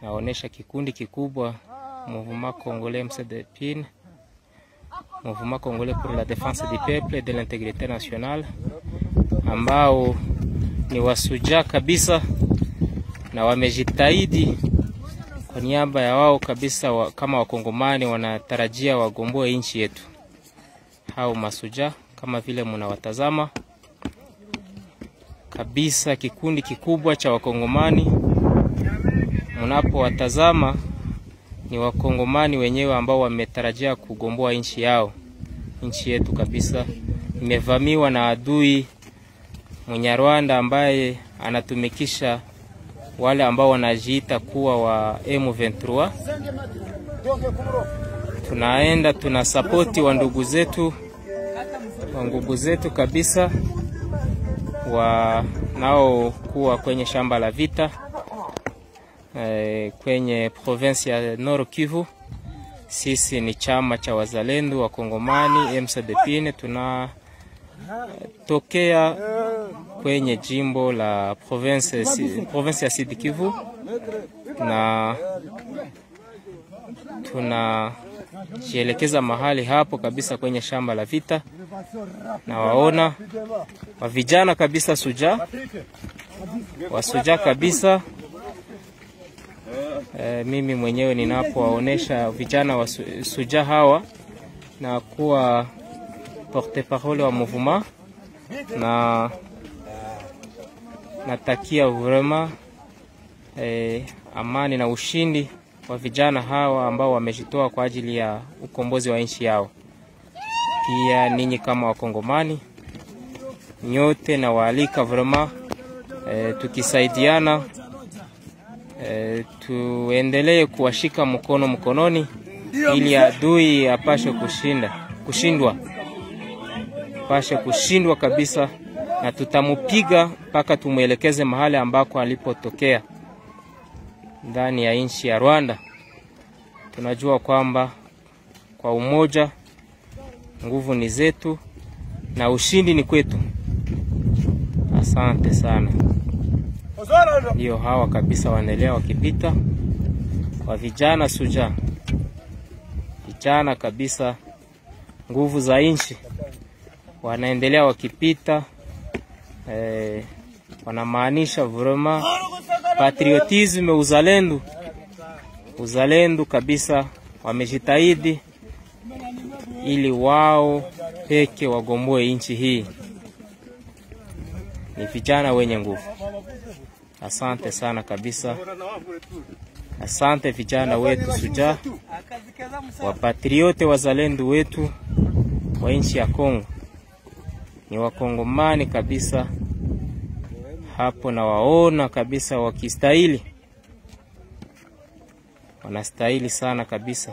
naonesha kikundi kikubwa Mouvement Congolais MCDPIN, Mouvement Congolais pour la défense du peuple et de l'intégrité nationale, ambao ni wasuja kabisa na wamejitahidi kwa niaba ya wao kabisa kama wakongomani wanatarajia wagomboe nchi yetu. Hao masuja kama vile mnawatazama kabisa, kikundi kikubwa cha wakongomani. Mnapowatazama ni wakongomani wenyewe ambao wametarajia kugomboa nchi yao. Nchi yetu kabisa imevamiwa na adui Mnyarwanda ambaye anatumikisha wale ambao wanajiita kuwa wa M23. Tunaenda tunasapoti wa ndugu zetu kabisa nao kuwa kwenye shamba la vita kwenye province ya Nord Kivu. Sisi ni chama cha wazalendo wa Kongomani MCDPIN, tunatokea kwenye jimbo la province ya Sud Kivu, na tunajielekeza mahali hapo kabisa kwenye shamba la vita. Na waona wa vijana kabisa wasuja kabisa. Mimi mwenyewe ninapowaonesha vijana wa suja hawa na kuwa porte-parole wa mouvement, na natakia vraiment amani na ushindi wa vijana hawa ambao wamejitoa kwa ajili ya ukombozi wa nchi yao. Pia ninyi kama wakongomani nyote na waalika vraiment tukisaidiana tuendelee kuwashika mkononi ili adui apashe kushindwa kabisa, na tutamupiga mpaka tumuelekeze mahali ambako alipotokea ndani ya nchi ya Rwanda. Tunajua kwamba kwa umoja nguvu ni zetu na ushindi ni kwetu. Asante sana. Ndio hawa kabisa wanaendelea wakipita kwa vijana suja, vijana kabisa nguvu za nchi, wanaendelea wakipita. Wanamaanisha vraiment patriotisme, uzalendo kabisa. Wamejitahidi ili wao peke wagomboe nchi hii. Ni vijana wenye nguvu. Asante sana kabisa. Asante vijana wetu suja, wapatriote wazalendo wetu wa nchi ya Kongo. Ni wakongomani kabisa hapo, na waona kabisa wakistahili, wanastahili sana kabisa.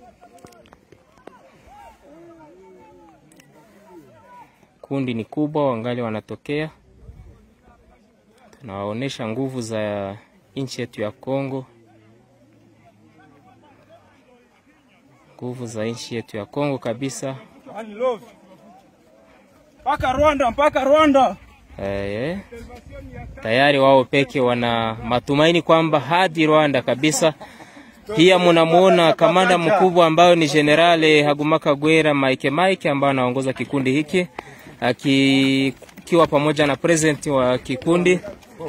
Kundi ni kubwa, wangali wanatokea. Tunawaonesha nguvu za nchi yetu ya Kongo, nguvu za nchi yetu ya Kongo kabisa. Mpaka Rwanda. Tayari wao peke wana matumaini kwamba hadi Rwanda kabisa. Pia mnamuona kamanda mkubwa ambao ni General Hagumaka Gwera Mike ambao anaongoza kikundi hiki, akiwa pamoja na president wa kikundi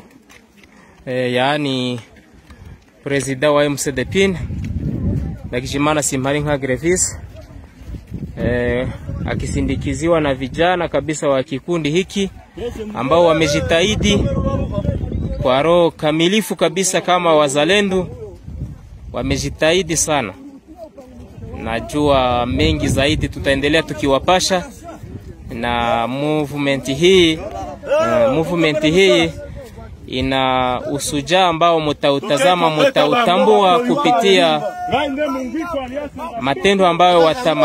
yaani president wa MCDPIN Ndagijimana Simpharinka Grevis, akisindikiziwa na vijana kabisa wa kikundi hiki ambao wamejitahidi kwa roho kamilifu kabisa kama wazalendo. Wamejitahidi sana. Najua mengi zaidi tutaendelea tukiwapasha, na movement hii ina usuja ambao mtautambua kupitia matendo ambayo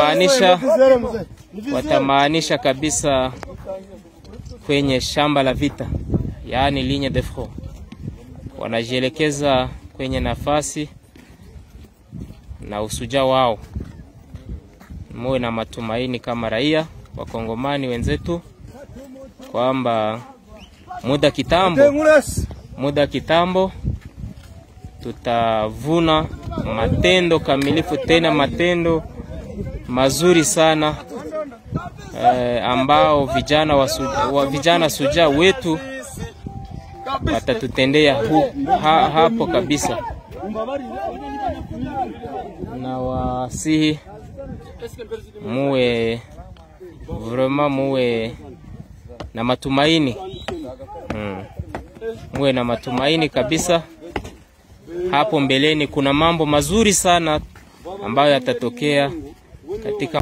watamaanisha kabisa kwenye shamba la vita, yaani ligne de front. Wanajielekeza kwenye nafasi na usuja wao. Muwe na matumaini kama raia wakongomani wenzetu kwamba muda kitambo tutavuna matendo kamilifu, tena matendo mazuri sana ambao vijana suja wetu watatutendea hapo kabisa. Na wasihi muwe vraiment muwe na matumaini, muwe na matumaini kabisa. Hapo mbeleni kuna mambo mazuri sana ambayo yatatokea katika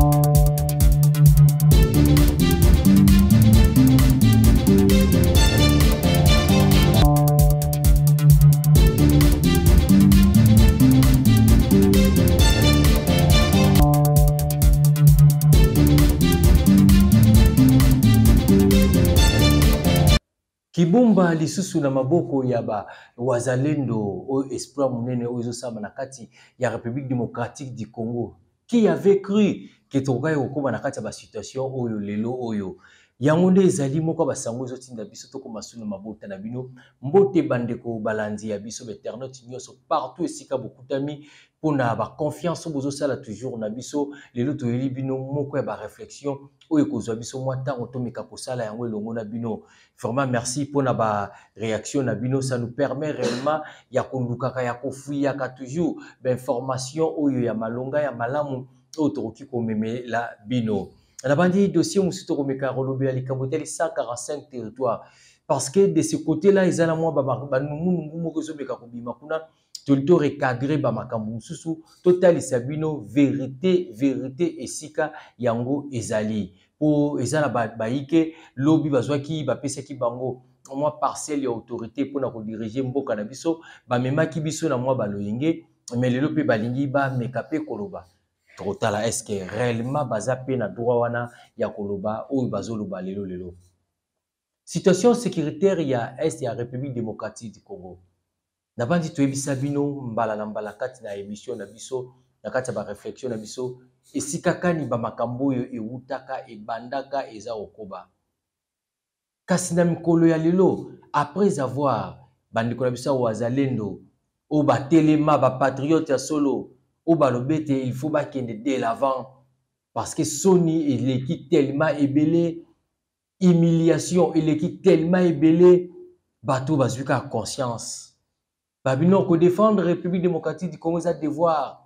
Kibumba lisusu na maboko ya wazalendo o espoir munene ozo sama na kati ya République démocratique du Congo. Qui avait cru que tokai okoma na kati ya ba situation oyo lelo oyo. Yango nde ezali moko basango ezo tinda biso to koma suna mabota na bino mbote bandeko balandi ya biso internaute nyonso partout esika bokutami pona ba confiance bozo sala toujours na biso lelo to yeli bino moko ya ba réflexion oyo kozwa biso mwa tango tomeka kosala yango elongo na bino. Vraiment merci pona ba réaction na bino, ça nous permet réellement ya kondukaka ya kofuya ka toujours ba information oyo ya malonga ya malamu oyo tokoki komeme la bino. La bandi dossier musuto komeka rolobe ya likamoteli 145 territoires parce que de ce côté-là ils ont moi ba numu moko zo meka kobima kuna to recadrer ba makambu mususu total sabino vérité esika yango ezali po ezala ba ike lobi bazwaki ba pesaki bango moi parcelle ya autorité pour na ko diriger mboka na biso ba memaki biso na moi baloyenge mais lelo pe balingi ba mekape koloba totala est-ce que réellement baza pe na droit wana ya koloba ou bazoloba lelo situation sécuritaire ya est ya République démocratique du Congo na bandi to ebisa bino mbala na mbala kati na émission na biso na kati ba réflexion na biso esika kani ba makambo yo eutaka ebandaka eza okoba kasi na mikolo ya lelo après avoir bandiko na biso wazalendo o ba telema ba patriote ya solo au balobete il faut pas qu'il de l'avant parce que Sony il est tellement ébélé humiliation il est tellement ébélé bateau bazuka conscience babino ko défendre République démocratique du Congo ça devoir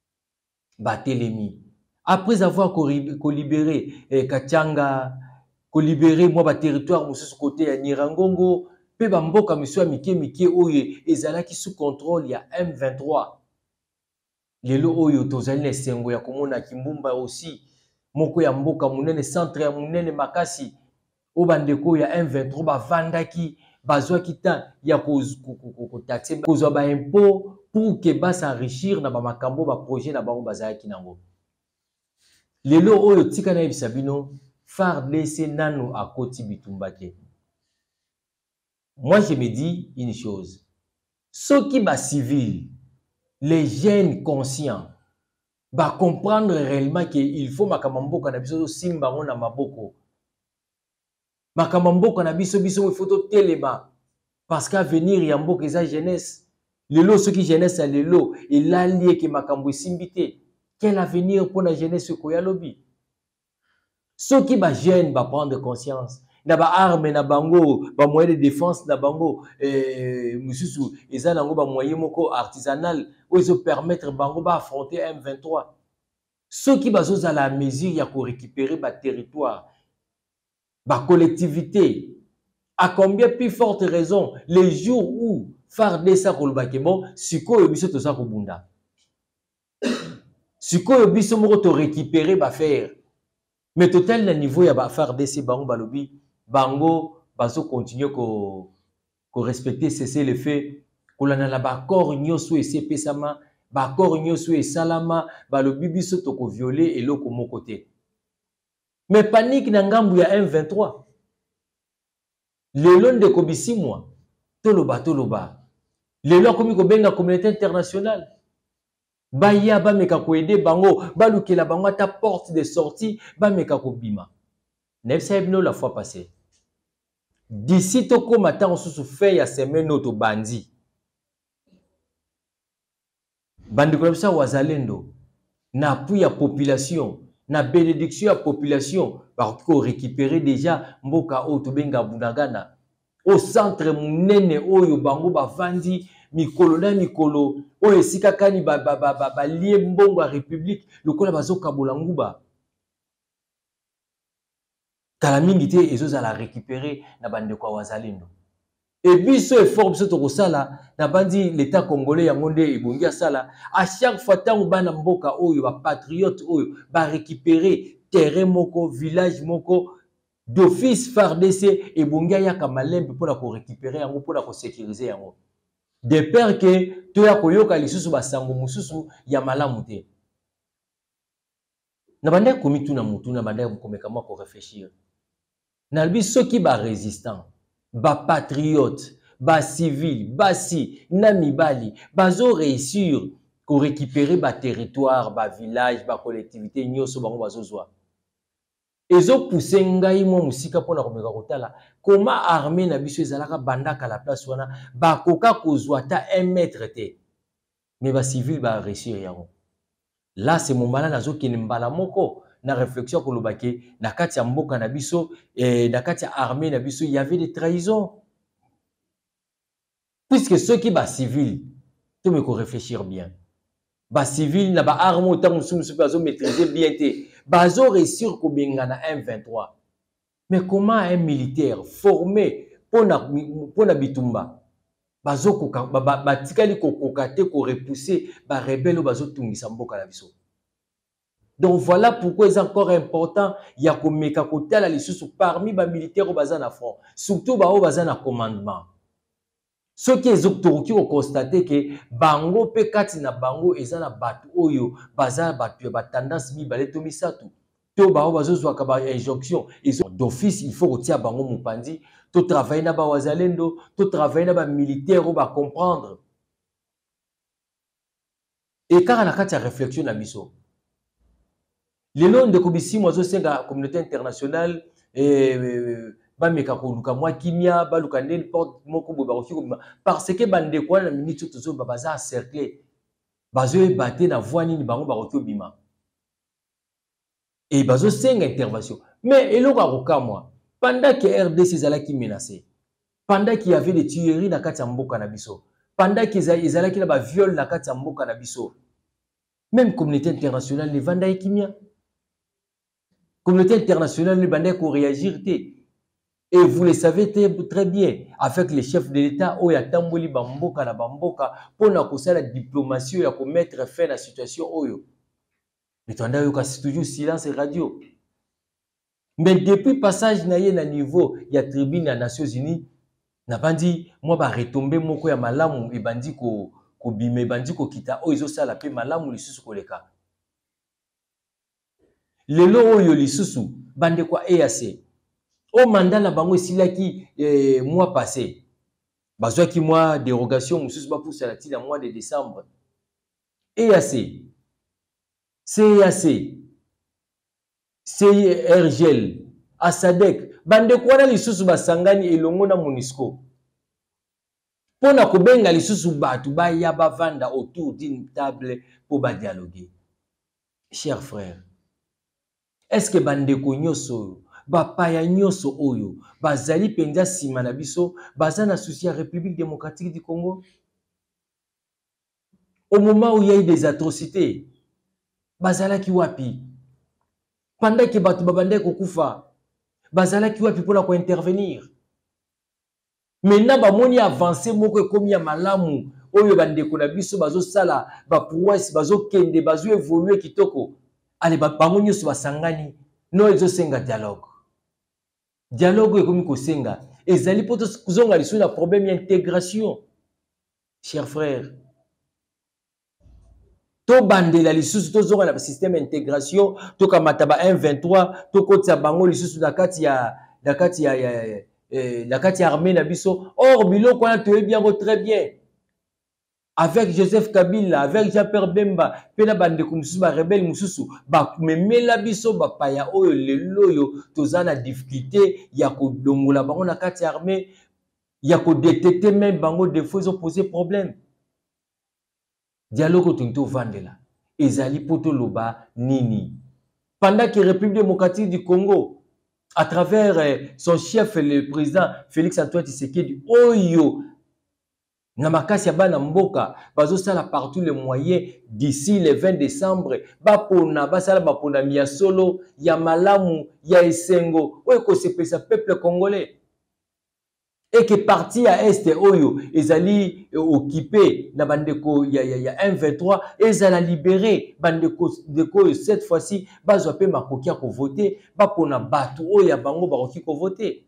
batelemi après avoir libéré Kachanga ko libérer moi ba territoire mususu côté ya Nirangongo pe ba mboka miso mike oye ezalaki sous contrôle ya M23 lelo oyo tozali na esengo ya komona Kimbumba aussi moko ya mboka munene centre ya munene makasi o bandeko ya M23 bavandaki bazwaki temps ya kotaxe kozwa ba impôt pour que ba s'enrichir na ba makambo ba projet na bango bazalaki nango lelo oyo tika na yebisa bino FARDC nano akoti bitumba te. Moi je me dis une chose, ceux qui ba civil les jeunes conscients va comprendre réellement qu'il faut makamambo kanabiso simba na maboko makamambo kanabiso biso photo telema parce qu'à venir ya mboka eza jeunesse lelo ceux qui jeunesse à lelo il a lié que makambo simbité quel avenir pour la jeunesse ko ya lobby ceux qui ba jeune va prendre conscience na ba arme na bango ba moyen de défense na bango mususu eza nango ba moyen moko artisanal où ils permettre bango ba affronter M23 ceux qui bazoza la mesure ya ko récupérer ba territoire ba collectivité à combien plus forte raison les jours où FARDC sa kolobake bon sikoyo biso to sa ko bunda sikoyo biso moko to récupérer ba faire mais total na niveau ya ba FARDC bango balobi bango bazo continuer ko respecter cesser le fait kolana la ba corps nyoso ese sama ba corps nyoso e salama balobi biso to ko violer eloko moko te mais panique na ngambu ya M23 lelo ndeko bisimwa toloba lelo akomi ko benga communauté internationale baya ba meka ko aider bango balukela bango ta porte de sortie ba meka ko bima nebsebno la fois passée d'ici toko matin on se fait ya semaine auto bandi Bande kolapsa wazalendo na appui ya population na bénédiction ya population ba ko récupérer déjà mboka o to benga Bunagana au centre munene oyo bango bavandi mikolo na mikolo oyo esika kani balie mbongo ya république lokola bazokabola nguba kala mingi te ezozala récupérer na bandeko ya wazalendo. Et biso effort biso tokosala na bandi l'état congolais yango nde ebongi asala à chaque fois tango bana mboka oyo ba patriote oyo ba récupérer terrain moko village moko d'office FARDC ebongi ayaka malembe mpona ko récupérer yango mpona ko sécuriser yango de peur que toya koyoka lisusu basango mususu ya malamu te na bande komituna mutu na bande komeka mwa ko réfléchir na biso ki ba résistant ba patriote, ba civil, basi, na mibali, bazo réussir ko récupérer ba territoire, ba village, ba collectivité nyoso bango bazo zwa. Ezo pousser ngai mo musika pona komeka kotala comment armée na biso ezalaka bandaka la place wana ba koka kozwa ta 1 mètre te. Mais ba civil ba réussir yango. Là c'est mon malin nazo kene mbala moko na réflexion ko lobake na kati ya mboka na biso na kati ya armée na biso il y avait des trahisons puisque ceux qui ba civil tu me ko réfléchir bien ba civil na ba arme autant mususu bazo maîtriser bien té bazo réussir ko bengana 1-23 mais comment un militaire formé pona bitumba bazo ko batikali ko kokate ko repousser ba rebelle bazo tungisa mboka na biso. Donc voilà pourquoi c'est encore important ya komeka kotala lisusu parmi ba militaires au bazan à front surtout ba au bazan à commandement. Ce qui est octoki au constater que bango pe kati na bango ezana batu oyo bazana batu ba tendance mi baleto misatu to ba o bazozwa ka ba injonction d'office il faut retia bango mupandi to travailler na ba wazalendo to travailler na ba militaires ba comprendre et car na kati ya réflexion na biso les noms de Kobisi mozo senga communauté internationale ba meka ko luka mwa kimia ba luka ndel porte moko bo ba ko parce que bande kwa na minute tozo ba baza cercler bazo e baté na voix ni bango ba ko bima et bazo senga intervention mais eloko akoka moi pendant que RDC zala ki menacé pendant qu'il y avait des tueries na kati ya mboka na biso pendant qu'ils zala ki na ba viol na kati ya mboka na biso même communauté internationale ne vanda kimia communauté internationale ne bandait qu'on réagir. Et vous le savez très bien, avec les chefs de l'État, où il y a tamboli bamboka na bamboka, pour la diplomatie, et pour mettre fin à la situation. Mais tu as toujours silence et radio. Mais depuis le passage na niveau, il y a tribune des Nations Unies, n'a pas dit, moi, bah, retomber mon ko ya malamu, et bandi ko bime, bandi ko kita, ils ont ça la paix malamu, les sous koleka. Lelo oyo lisusu bande kwa EAC au mandat na bango esilaki mois passé bazwa ki mois dérogation mususu ba poussa la tila mois de décembre EAC CEAC CIRGL ASADEC bande kwa na lisusu basangani elongo na MONUSCO pona kobenga lisusu batu ba ya bavanda autour d'une table pour ba dialoguer. Chers frères, est-ce que bandeko nyoso bapaya nyoso oyo bazali penza sima na biso bazana souci à République démocratique du Congo au moment où il y a eu des atrocités bazala ki wapi pendant que batu babandeko kufa bazala ki wapi pona ko intervenir maintenant ba moni avancer moko ekomi ya malamu oyo bandeko na biso bazo sala ba prouesse bazo kende bazo évoluer kitoko. Allez, bango nyoso basangani no ezosenga dialogue. Dialogue ekomi kosenga ezali poto kuzonga lisu na problème d'intégration. Chers frères, to bandela lisusu to zonga na système d'intégration to kamata ba 1-23 to kotsa bango lisusu na kati ya armée na biso or biloko wana to bien très bien. Avec Joseph Kabila, avec Jean-Pierre Bemba, pena bande kumususu ba rebelle mususu, ba memela biso ba paya oyo lelo yo tozana difficulté ya ko dongola bango na kati armée, ya ko détecter même bango défaut ils ont posé problème. dialogue tonto vandela ezali poto loba nini pendant que République démocratique du Congo à travers son chef le président Félix Antoine Tshisekedi oyo na makasi ya bana mboka bazosala partout les moyens d'ici le 20 décembre bapona basala baponami ya solo ya malamu ya esengo oyo kosepesa peuple congolais et que parti à est oyo ezali occupé na bandeko ya M23 ezala libéré bandeko ndeko cette fois-ci bazwa pe makoki ya ko voter bapona bato oyo ya bango bakoki ko voter.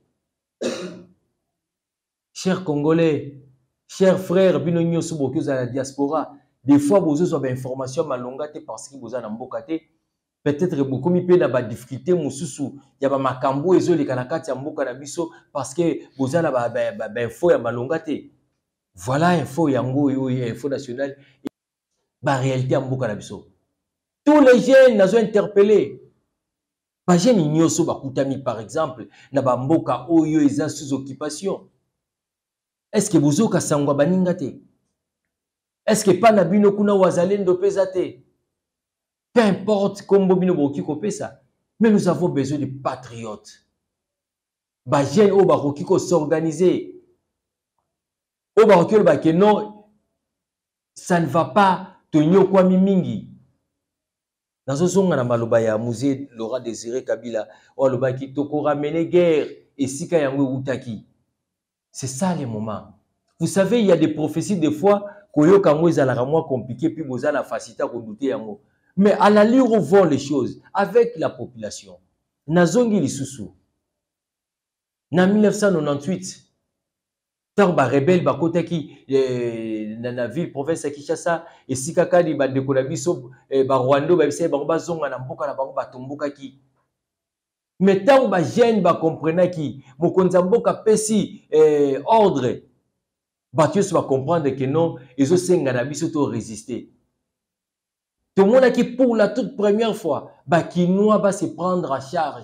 Chers Congolais, chers frères, bino nyoso boki za la diaspora, des fois vous avez des informations malongate parce que vous avez mboka te. Peut-être beaucoup mi pe na ba difficulté mususu ya ba makambo ezoli kana kati ya mboka na biso parce que vous avez ba info ya malongate. Voilà info yango yo info nationale ba réalité ya mboka na biso. Tous les jeunes nazo interpellés. Ba jeunes nyoso ba kutami par exemple na ba mboka oyo eza sous occupation. Est-ce que vous avez sangwa baningate? Est-ce que pas na bino kuna wazalendo pesate? Peu importe comment bino boki kopesa, mais nous avons besoin de patriotes. Ba jeune o ba koki ko s'organiser. O ba koki ba que non, ça ne va pas tonyo kwa mingi. Dans zonga na maloba ya musée Laurent Désiré Kabila, o loba ki toko ramener guerre et sika yango utaki. C'est ça le moment. Vous savez, il y a des prophéties des fois koyo kango ezalaka moins compliqué puis boza la facilité à douter yango. Mais à la lire où vont les choses avec la population. Nazongi lisusu. Na 1998 tant ba rebelle ba kotaki na ville province ya Kinshasa et sikakadi ba dekola biso ba Rwanda ba bise ba bazonga na mboka na bango batomboka ki. Mais tant ba jeune ba comprendre ki mokonza mboka pesi ordre Batius va comprendre que non ils ont senga na biso to résister. Tout le monde qui pour la toute première fois ba Kinois va se prendre en charge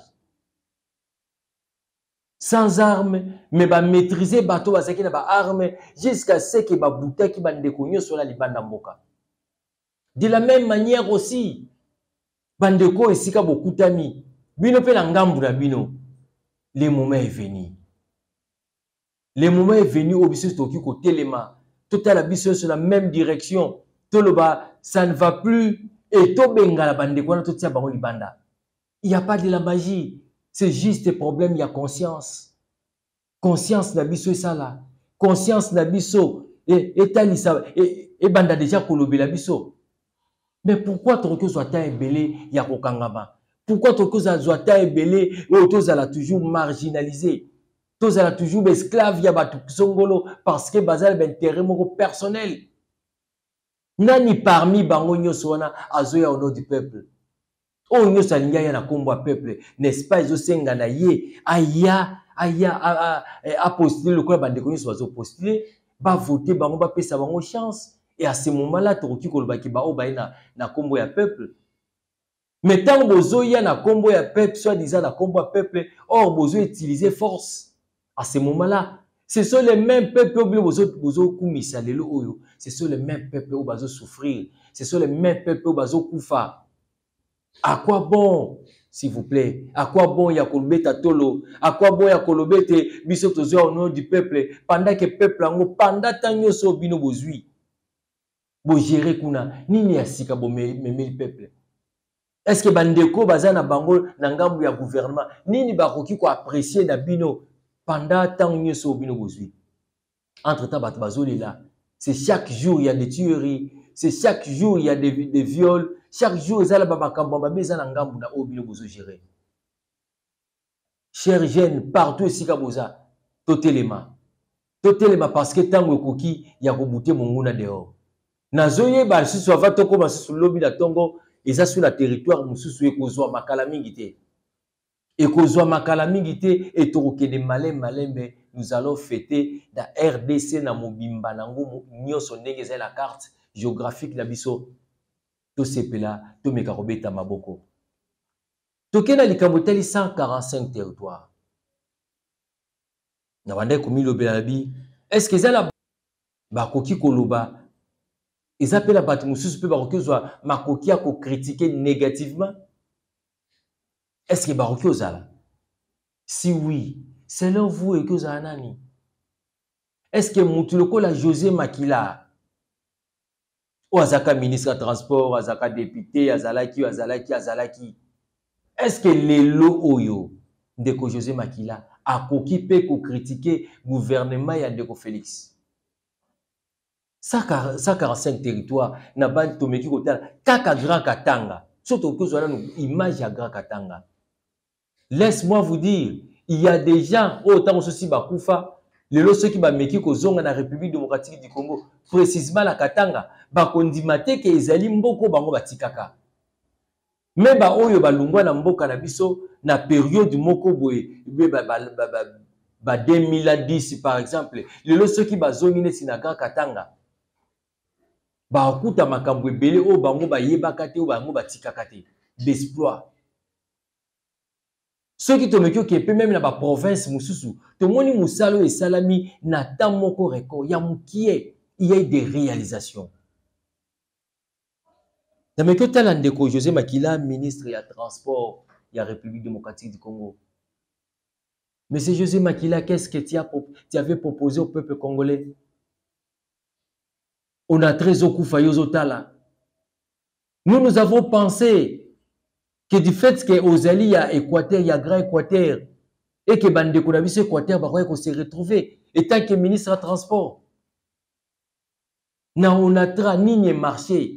sans armes mais ba maîtriser bateau bazaki na ba armes jusqu'à ce que ba boutaki ba ndekonyo sur la libanda mboka. De la même manière aussi bandeko esika bokutami bino pe na ngambu na bino le moment est venu. Le moment est venu au biso toki ko telema total abiso sur la même direction toloba ça ne va plus et to benga la bandeko na totia bango libanda. Il y a pas de la magie, c'est juste un problème il y a conscience. Conscience na biso ça là. Conscience na biso et talisa et banda déjà kolobela biso. Mais pourquoi toki soit ta ebelé ya kokangama? Pourquoi toki soit ta ebelé et tozala toujours marginalisé? Tozala toujours esclave ya batu songolo parce que bazal intérêt moko personnel. Nani parmi bango nyoso wana azoya au nom du peuple. O nyoso alinga ya na kombo ya peuple, n'est-ce pas ezosenga na ye aya a postuler le quoi bandeko nyoso bazo postuler, ba voter bango ba pesa bango chance et à ce moment-là tokoki koloba ki ba o ba na kombo ya peuple. Mais tant bozoya na kombo ya peuple soit disant na kombo ya peuple, or bozo utiliser force. À ce moment-là, ce sont les mêmes peuples ce sont les mêmes peuples qui vont souffrir. Ce sont les mêmes peuples qui vont koufa. À quoi bon, s'il vous plaît? À quoi bon ya kolobeta tolo? À quoi bon ya kolobete biso tozo au nom du peuple pendant que peuple ango pendant tanyo so bino bozui. Bo gérer kuna nini ya sika bo meme le peuple? Est-ce que bandeko bazana bango na ngambu ya gouvernement nini bakoki ko apprécier na bino? Pendant tant que nous bino bozui. Entre-temps, c'est chaque jour il y a des tueries, c'est chaque jour il y a des viols, chaque jour il y a des gérer. Chers jeunes, partout ici, totelema parce que tant que koki il y a rebouté mon guna dehors. Nazoye ba si soit va toko ba sur lobby la tongo et ça sur la territoire mususu ekozwa makala mingite. Et kozwa makala mingite et toroke de malembe nous allons fêter la RDC na mobimba nango nyoso ndenge za la carte géographique na biso to sepela to meka kobeta maboko tokena likambo tali 145 territoires na bande komi lobela bi est-ce que za la bakoki koloba Ils appellent la Batmoussous peut baroquer makokia ko critiquer négativement. Est-ce que baroquer là? Si oui, selon vous et que vous nani? Est-ce que Moutuloko la José Makila ou Azaka ministre de transport, Azaka député, Azalaki, est-ce que les lots oyo de José Makila a coquipé ko critiquer gouvernement et Ndeko Félix? 145 territoires na ban tomeki kotala kaka Grand Katanga. Surtout que voilà une image à Grand Katanga. Laisse-moi vous dire, il y a des gens autant aussi bakoufa, les lots ceux qui ba meki ko zonga na République démocratique du Congo, précisément la Katanga, ba kondimate ke ezali mboko bango batikaka. Mais ba oyo ba lungwa na mboka na biso na période moko boye ba 2010 par exemple, les lots ceux qui ba zongi neti na Grand Katanga. Ba okuta makambo ebele o bango ba yebaka te o bango batikaka te d'exploit. Ceux qui te mettent qui peut même dans la province mususu, to moni musalo et salami na tamoko record ya mukie, il y a des réalisations. Dans mes côtés Ndeko José Makila, ministre ya transport ya République démocratique du Congo. Monsieur José Makila, qu'est-ce que tu avais proposé au peuple congolais? On a très okufa yozotala. Nous avons pensé que du fait que Ozali y a Équateur, il y a Grand Équateur, et que Bandeko Nabiso Équateur va se retrouver, et tant que ministre de transport, on a ni marché.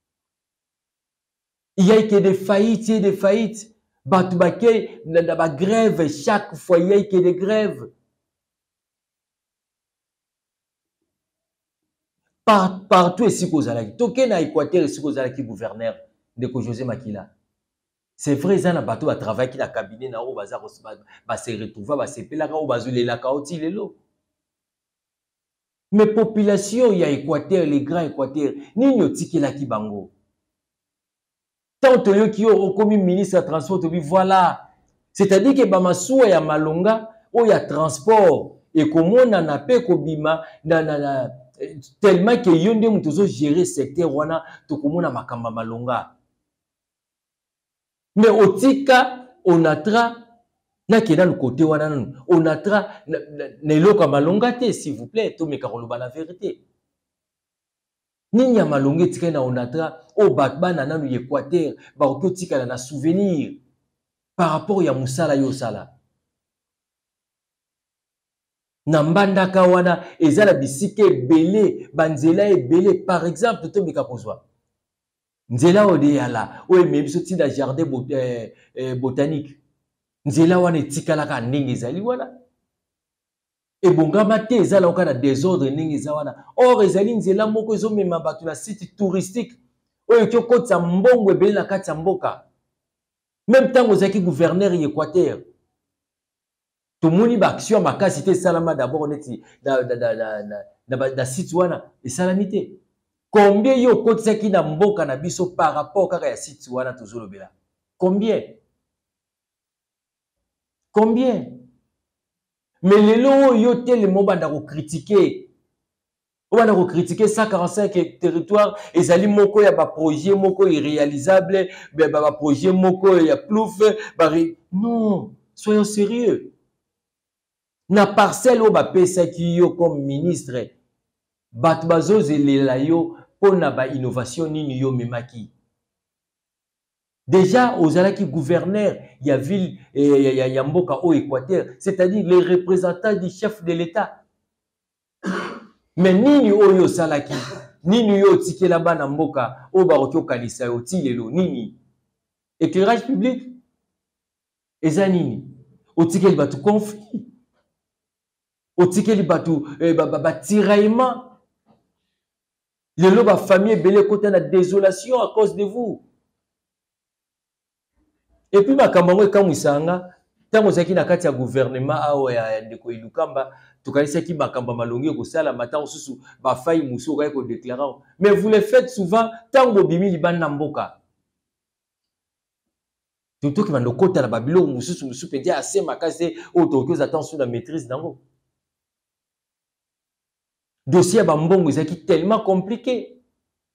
Il y a que des faillites, Batubake, la grève, chaque fois il y a que des grèves. Partout ici qu'aux Alaki, token à Équateur ici qu'aux Alaki gouverneur de José Makila. C'est vrai, ils ont un bateau à travailler qui a cabinet na o bazar va se retrouver, va se peler là o bazule la kaoti lelo. Mais population il y a Équateur, les grands Équateur, ni nyotiki la ki bango. Tant que qui ont commis ministre de transport, voilà. C'est-à-dire que Bamasoua ya Malonga, o ya transport et comment on a pas kobima tellement que yonde mutozo gérer secteur wana to komona makamba Malonga. Mais au tika, on a tra, na kena le côté wana, on a tra, neloka malongate, s'il vous plaît, to me karoloba la vérité. Ninya malongé tika na on a tra, o batba na nanu Équateur, ba oko tika na souvenir, par rapport ya musala yo sala. Nambanda kawana, ezala bisike belé, banzela e belé, par exemple, to me kapozwa. Nzela odeyala o emebiso tinda jardin botanique nzela wana etikala ka ndenge ezali wana ebongama te ezala oka na désordre ndenge eza wana or ezali nzela moko ezomema bato na site touristique oyo kyokotisa mbongo ebele na kati ya mboka même ntango ozalaki gouverneur ya Équateur tomoni baaction makasi te esalama d'abord neti na site wana esalami te. Combien yo kotisaki na mboka na biso par rapport kaka ya site wana tozolobela? Combien? Mais lelo yo tellement banda ko critiquer. On va ko critiquer 145 territoires ezali moko ya ba projet moko irréalisable, ba projet moko ya plouf, non, soyons sérieux. Na parcelle o ba pesa ki yo comme ministre Batbazo zelela yo pona ba innovation nini yo memaki. Déjà aux alaki gouverneur ya ville ya mboka au Équateur, c'est-à-dire les représentants du chef de l'État. Mais nini oyo salaki, nini yo tikela bana mboka o ba rokyo kanisa yo tilelo nini. Éclairage public eza nini? O tikeli batu conflit. O tikeli batu tiraillement. La famille est belle côté la désolation à cause de vous. Et puis, ma camarade, quand vous savez, tant que vous avez un gouvernement, Ndeko Ilukamba, tout cas, c'est qui m'a camarade malongé, que ça, la matin, sous ma faille, moussou, qu'on déclare. Mais vous le faites souvent, tant que vous bimi liban namboka. Tout qui va nous côté la Babylone, moussou, peut dire assez ma case, autant que vous attendez sous la maîtrise d'ango. Dossier à Bambongo, c'est tellement compliqué.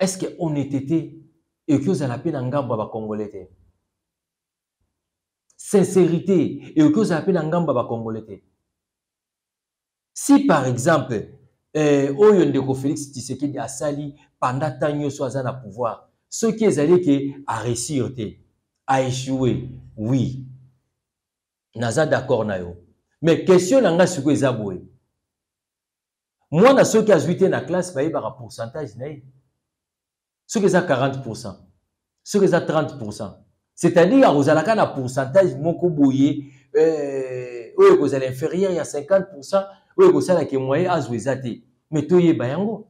est-ce que honnêteté et que vous avez un gamba ba congolais? Sincérité et que vous avez un gamba ba congolais? Si par exemple, Oyo Ndeko Félix Tshisekedi a sali pendant tant de temps à pouvoir, ce qui est allé que a réussir, a échoué, oui, naza d'accord na yo. Mais question nanga suko ezaboué. Moi na ceux qui a joué na classe, ba yeba pourcentage na ye. Ceux qui a 40%, ceux qui a 30%. C'est-à-dire vous avez un pourcentage moko boye, vous allez inférieur il y a 50%. Oui, vous savez que moyen à jouer mais tout est bayango.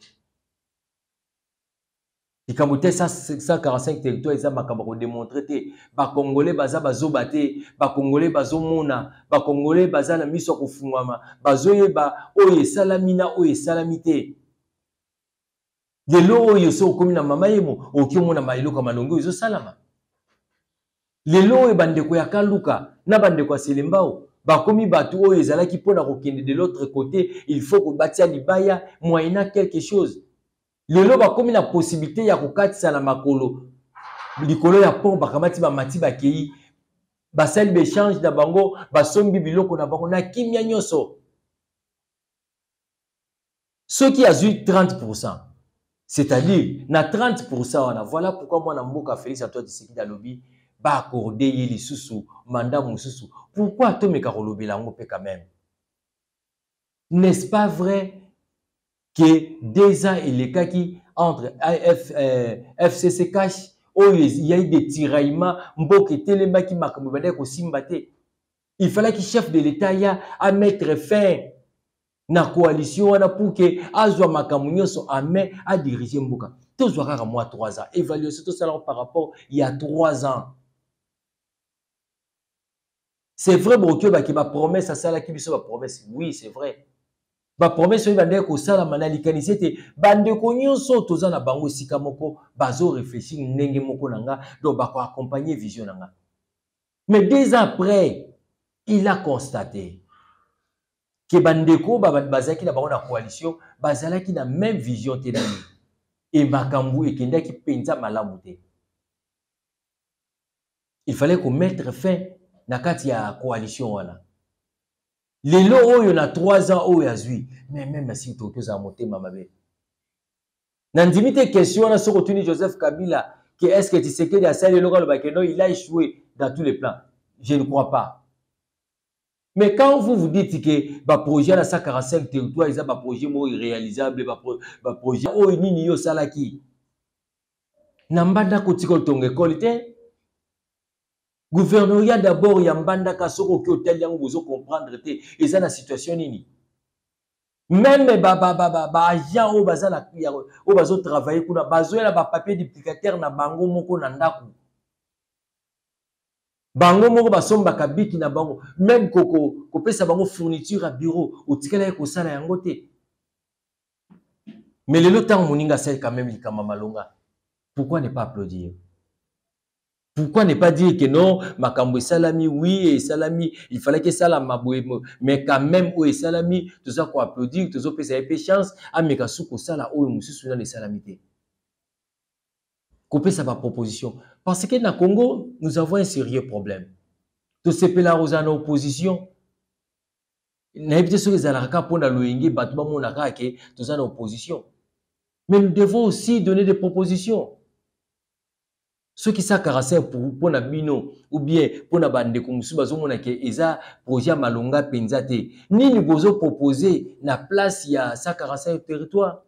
Et quand vous êtes 145 territoires, ils ont démontré que les Congolais baza bazobate, les Congolais bazomona, les Congolais baza na miso kufungwama, bazoyeba oye salamina oye salamité. De l'eau oye so komi na mama yemo, okimona mailo kama longo izo salama. Lelo e bandeko ya Kaluka, na bandeko ya Selembao. Bakomi batu oyo ezalaki pona kokende de l'autre côté, il faut que batia libaya moyena quelque chose. Lelo bakomi na possibilité ya kokatisa na makolo. Likolo ya pont bakamati ba mati bakei. Basali bechange na bango, basombi biloko na bango na kimia nyoso. Ceux qui a eu 30%, c'est-à-dire na 30%, voilà pourquoi moi na mboka Félix Antoine Tshisekedi alobi ba accorder yeli susu mandat mususu. Pourquoi to meka kolobela ngo pe quand même? N'est-ce pas vrai que des ans et les cas qui entre FCC cash il y a eu des tiraillements mboke telema ki makambo bande ko simbate. Il fallait que chef de l'État ya à mettre fin na coalition wana pour que azwa makambo nyonso ame à diriger mboka. Tozwa kaka moi 3 ans. Évaluation tout ça par rapport il y a 3 ans. C'est vrai, Brokyo, qui ma promesse à ça, là, qui ma promesse. Oui, c'est vrai. Ma promesse, c'est que ça, la manali c'était bande konyo so toza na bango sika moko, bazo réfléchir nenge moko nanga, donc bako accompagner vision nanga. Mais 2 ans après, il a constaté que bandeko bazaki na bango na coalition, bazalaki na même vision tenani. Et makambu et kenda ki penza malamu te. Il fallait qu'on mette fin na kati ya coalition wana. Lelo oyo na 3 ans oyo azui, mais même si Tokyo za motema mabe. Na ndimite question na soko tuni Joseph Kabila que est-ce que Tshisekedi a sali local bakeno il a échoué dans tous les plans. Je ne crois pas. Mais quand vous dites que ba projet na 145 territoires, ils ont ba projet mo irréalisable, ba projet oyo nini yo salaki. Nambanda kotikol tonge qualité. Gouvernoria d'abord yambanda kasoko ki hotel yango bozo comprendre te eza na situation nini. Même agent o baza na o bazo travailler kuna bazo ya ba papier duplicateur na bango moko na ndaku. Bango moko basomba kabiki na bango même ko pesa bango fourniture à bureau otikala ko sala yango te. Mais le temps moninga c'est quand même likama malonga. Pourquoi ne pas applaudir? Pourquoi ne pas dire que non, makambo salami, oui, et salami, il fallait que ça la maboué, mais quand même, oui, salami, tout ça qu'on applaudir, tout ça peut ça ait chance, à mekasuko sala, oui, monsieur soudan les salamité. Couper ça ma proposition. Parce que dans le Congo, nous avons un sérieux problème. Tout ce pays là, aux en opposition. N'habitez sur les alaka pour la loingue, battement mon arake, tout ça en opposition. Mais nous devons aussi donner des propositions. Ceux qui sont caractère pour na bino ou bien pour na bande kumusu bazomona ke eza projet malonga penzate nini bozo proposer na place ya sa caractère territoire.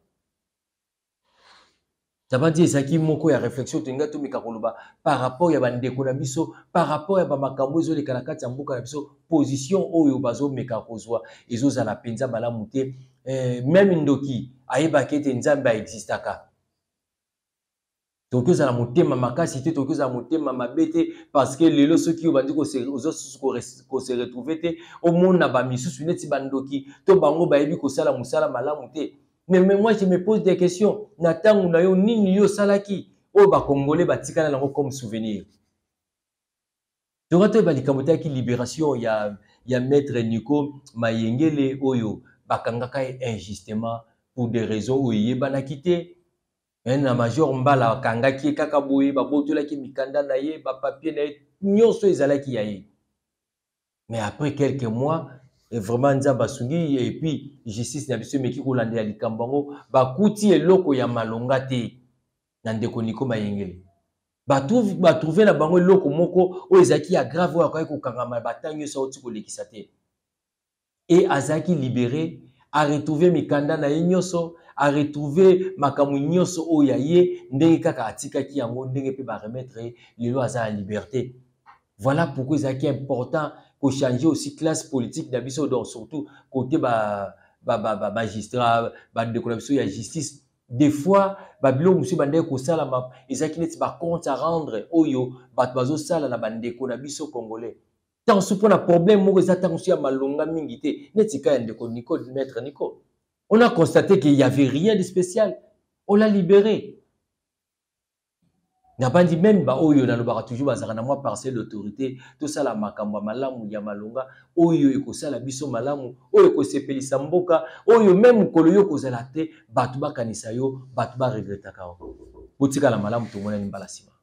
Ça va dire ça qui moko ya réflexion tenga to mikakoloba par rapport ya bande ko na biso par rapport ya ba makambo ezo le kalakati ya mboka na biso position oyo bazo mekakozwa ezo za la penza malamu te même ndoki ayeba kete nzambe existaka. Tokyo za la motema makasi te tokyo za motema mabete parce que lelo ceux qui bandi ko se retrouver te au monde na ba misusu neti bandoki to bango ba yebi ko sala musala malamu te. Mais moi je me pose des questions na tangu na yo nini yo salaki o ba congolais batikana nango comme souvenir. Torato ba likamota ki libération ya maître Nico Mayengele oyo bakangaka injustement pour des raisons où yebana quitté. na major mbala kangaki kaka boye babotolaki mikanda na ye ba papier na ye nyonso ezalaki ya ye. Mais après quelques mois et vraiment nzamba sungi et puis justice na biso meki kolanda ya likambango bakuti eloko ya malonga te na ndeko Niko Mayengele. Trouver na bango eloko moko o ezaki ya grave oyo akoki kokangama batanyo sa oti kolekisa te. Et azaki libéré a retrouvé mikanda na ye nyonso a retrouvé makamu nyonso o ya ye ndenge kaka atikaki yango ndenge pe ba remettre lelo aza la liberté. Voilà pourquoi c'est important qu'on change aussi classe politique d'habitude, donc surtout côté magistrat, déclaration de justice. Des fois, babilo monsieur bande ko sala ma ezaki net ba compte à rendre oyo bat bazo sala na bande ko na biso congolais. Tant ce pour un problème mo ezata aussi ya malonga mingi te netika ya ndeko Niko maître Niko. On a constaté qu'il y avait rien de spécial. On l'a libéré. Nabandi même ba oyo na lobaka toujours bazaka na moi parcelle d'autorité tout ça la makambo malamu ya malonga oyo ekosala biso malamu oyo ekosepelisa mboka oyo même kolo yo kozala te batu bakanisa yo batu ba regrettaka botika la malamu to mona ni mbala sima.